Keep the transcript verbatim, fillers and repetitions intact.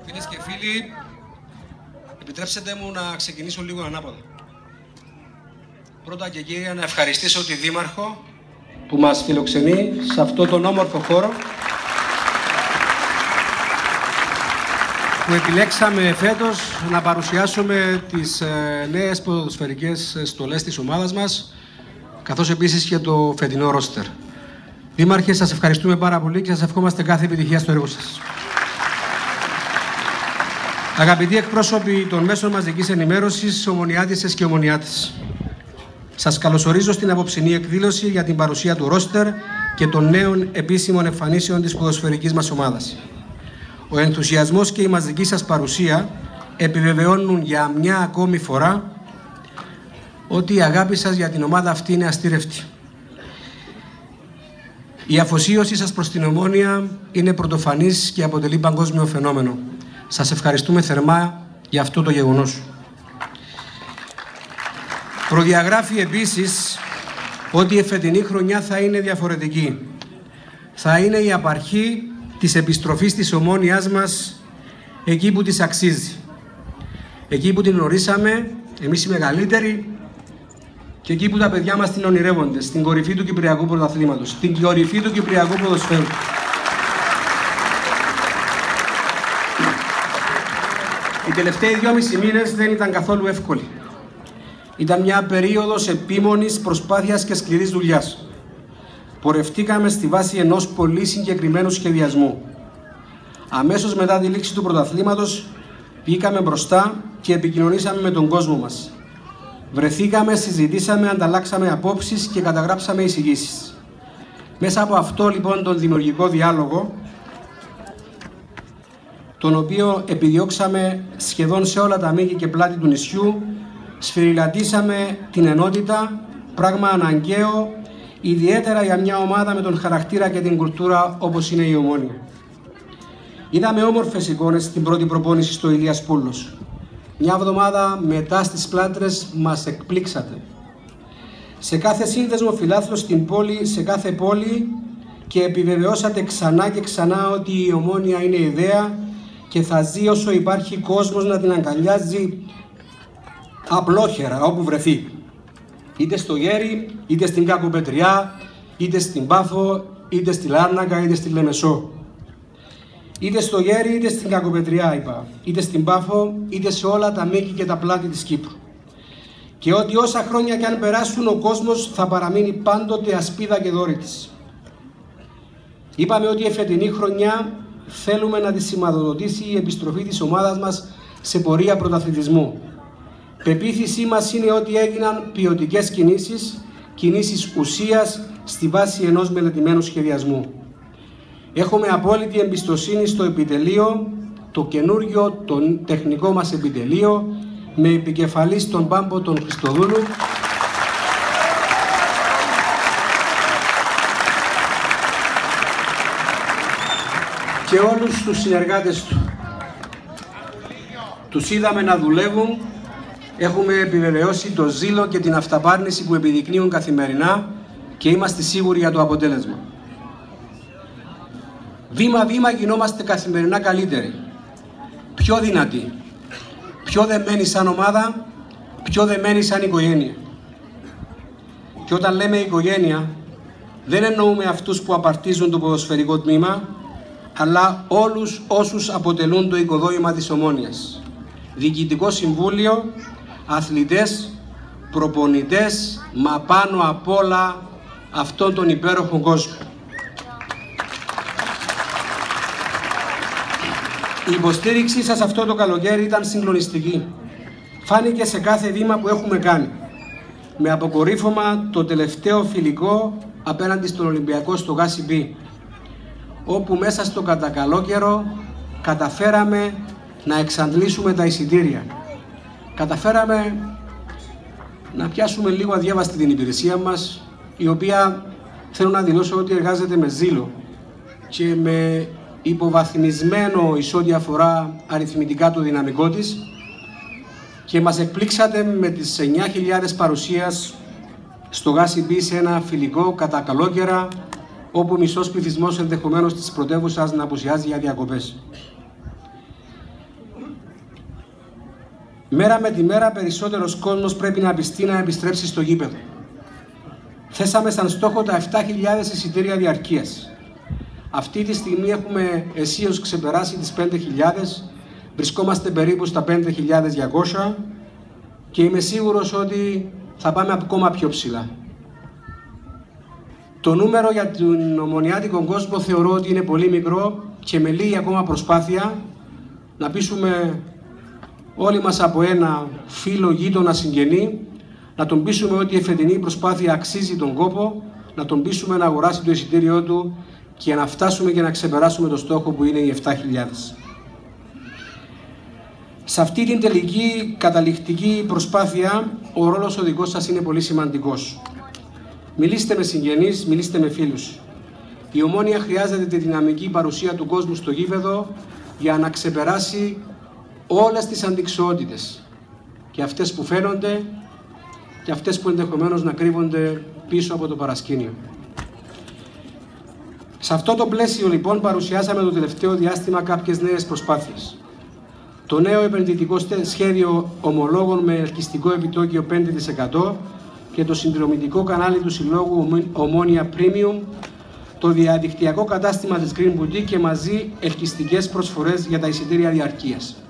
Φίλες και φίλοι, επιτρέψτε μου να ξεκινήσω λίγο ανάποδα. Πρώτα και κύρια να ευχαριστήσω τη Δήμαρχο που μας φιλοξενεί σε αυτό τον όμορφο χώρο που επιλέξαμε φέτος να παρουσιάσουμε τις ε, νέες ποδοσφαιρικές στολές της ομάδας μας, καθώς επίσης και το φετινό ρόστερ. Δήμαρχε, σας ευχαριστούμε πάρα πολύ και σας ευχόμαστε κάθε επιτυχία στο έργο σας. Αγαπητοί εκπρόσωποι των μέσων μαζικής ενημέρωσης, ομονιάτισσες και ομονιάτες, σας καλωσορίζω στην απόψινή εκδήλωση για την παρουσία του ρόστερ και των νέων επίσημων εμφανίσεων της ποδοσφαιρικής μας ομάδας. Ο ενθουσιασμός και η μαζική σας παρουσία επιβεβαιώνουν για μια ακόμη φορά ότι η αγάπη σας για την ομάδα αυτή είναι αστήρευτη. Η αφοσίωση σας προς την Ομόνοια είναι πρωτοφανής και αποτελεί παγκόσμιο φαινόμενο. Σας ευχαριστούμε θερμά για αυτό το γεγονός. Προδιαγράφει επίσης ότι η φετινή χρονιά θα είναι διαφορετική. Θα είναι η απαρχή της επιστροφής της Ομόνοιάς μας εκεί που της αξίζει. Εκεί που την γνωρίσαμε, εμείς οι μεγαλύτεροι, και εκεί που τα παιδιά μας την ονειρεύονται, στην κορυφή του Κυπριακού Πρωταθλήματος, στην κορυφή του Κυπριακού Ποδοσφαίρου. Οι τελευταίοι δυόμισι μήνες δεν ήταν καθόλου εύκολοι. Ήταν μια περίοδος επίμονης προσπάθειας και σκληρής δουλειάς. Πορευτήκαμε στη βάση ενός πολύ συγκεκριμένου σχεδιασμού. Αμέσως μετά τη λήξη του πρωταθλήματος βγήκαμε μπροστά και επικοινωνήσαμε με τον κόσμο μας. Βρεθήκαμε, συζητήσαμε, ανταλλάξαμε απόψεις και καταγράψαμε εισηγήσεις. Μέσα από αυτό λοιπόν τον δημιουργικό διάλογο, τον οποίο επιδιώξαμε σχεδόν σε όλα τα μήκη και πλάτη του νησιού, σφυριλατήσαμε την ενότητα, πράγμα αναγκαίο, ιδιαίτερα για μια ομάδα με τον χαρακτήρα και την κουλτούρα όπως είναι η Ομόνοια. Είδαμε όμορφες εικόνες στην πρώτη προπόνηση στο Ηλίας Πούλος. Μια εβδομάδα μετά στις Πλάτρες μας εκπλήξατε. Σε κάθε σύνδεσμο φιλάθλος στην πόλη, σε κάθε πόλη, και επιβεβαιώσατε ξανά και ξανά ότι η Ομόνοια είναι ιδέα και θα ζει όσο υπάρχει κόσμος να την αγκαλιάζει απλόχερα όπου βρεθεί. Είτε στο Γέρι, είτε στην Κακοπετριά, είτε στην Πάφο, είτε στη Λάρνακα, είτε στη Λεμεσό. Είτε στο Γέρι, είτε στην Κακοπετριά, είπα, είτε στην Πάφο, είτε σε όλα τα μήκη και τα πλάτη της Κύπρου. Και ότι όσα χρόνια κι αν περάσουν, ο κόσμος θα παραμείνει πάντοτε ασπίδα και δώρη της. Είπαμε ότι η φετινή χρονιά θέλουμε να τη σηματοδοτήσει η επιστροφή της ομάδας μας σε πορεία πρωταθλητισμού. Πεποίθησή μας είναι ότι έγιναν ποιοτικές κινήσεις, κινήσεις ουσίας στη βάση ενός μελετημένου σχεδιασμού. Έχουμε απόλυτη εμπιστοσύνη στο επιτελείο, το καινούριο, το τεχνικό μας επιτελείο, με επικεφαλή στον Πάμπο τον Χριστοδούλου, και όλους τους συνεργάτες του. Τους είδαμε να δουλεύουν, έχουμε επιβεβαιώσει το ζήλο και την αυταπάρνηση που επιδεικνύουν καθημερινά και είμαστε σίγουροι για το αποτέλεσμα. Βήμα-βήμα γινόμαστε καθημερινά καλύτεροι, πιο δυνατοί, πιο δεμένοι σαν ομάδα, πιο δεμένοι σαν οικογένεια. Και όταν λέμε οικογένεια, δεν εννοούμε αυτούς που απαρτίζουν το ποδοσφαιρικό τμήμα, αλλά όλους όσους αποτελούν το οικοδόμημα της Ομόνοιας. Διοικητικό συμβούλιο, αθλητές, προπονητές, μα πάνω απ' όλα αυτόν τον υπέροχο κόσμο. Η υποστήριξή σας αυτό το καλοκαίρι ήταν συγκλονιστική. Φάνηκε σε κάθε βήμα που έχουμε κάνει. Με αποκορύφωμα το τελευταίο φιλικό απέναντι στον Ολυμπιακό στο Γάσιμπι, όπου μέσα στο κατακαλό καιρό καταφέραμε να εξαντλήσουμε τα εισιτήρια. Καταφέραμε να πιάσουμε λίγο αδιάβαστη την υπηρεσία μας, η οποία θέλω να δηλώσω ότι εργάζεται με ζήλο και με υποβαθμισμένο εις ό,τι αφορά αριθμητικά το δυναμικό της, και μας εκπλήξατε με τις εννιά χιλιάδες παρουσίας στο Γάσιμπι σε ένα φιλικό κατά καλόκαιρα, όπου μισός πληθυσμός ενδεχομένως της πρωτεύουσας να απουσιάζει για διακοπές. Μέρα με τη μέρα περισσότερος κόσμος πρέπει να πιστεί να επιστρέψει στο γήπεδο. Θέσαμε σαν στόχο τα επτά χιλιάδες εισιτήρια διαρκείας. Αυτή τη στιγμή έχουμε αισίως ξεπεράσει τις πέντε χιλιάδες, βρισκόμαστε περίπου στα πέντε χιλιάδες διακόσια και είμαι σίγουρος ότι θα πάμε ακόμα πιο ψηλά. Το νούμερο για τον ομονιάτικο κόσμο θεωρώ ότι είναι πολύ μικρό και με λίγη ακόμα προσπάθεια να πείσουμε όλοι μας από ένα φίλο, γείτονα, συγγενή, να τον πείσουμε ότι η εφετινή προσπάθεια αξίζει τον κόπο, να τον πείσουμε να αγοράσει το εισιτήριό του και να φτάσουμε και να ξεπεράσουμε το στόχο που είναι οι επτά χιλιάδες. Σε αυτή την τελική καταληκτική προσπάθεια, ο ρόλος ο δικός σας είναι πολύ σημαντικός. Μιλήστε με συγγενείς, μιλήστε με φίλους. Η Ομόνοια χρειάζεται τη δυναμική παρουσία του κόσμου στο γήπεδο για να ξεπεράσει όλες τις αντιξοότητες, και αυτές που φαίνονται και αυτές που ενδεχομένως να κρύβονται πίσω από το παρασκήνιο. Σε αυτό το πλαίσιο λοιπόν παρουσιάσαμε το τελευταίο διάστημα κάποιες νέες προσπάθειες. Το νέο επενδυτικό σχέδιο ομολόγων με ελκυστικό επιτόκιο πέντε τοις εκατό και το συνδρομητικό κανάλι του Συλλόγου Ομόνοια Premium, το διαδικτυακό κατάστημα της Green Boutique και μαζί ελκυστικές προσφορές για τα εισιτήρια διαρκείας.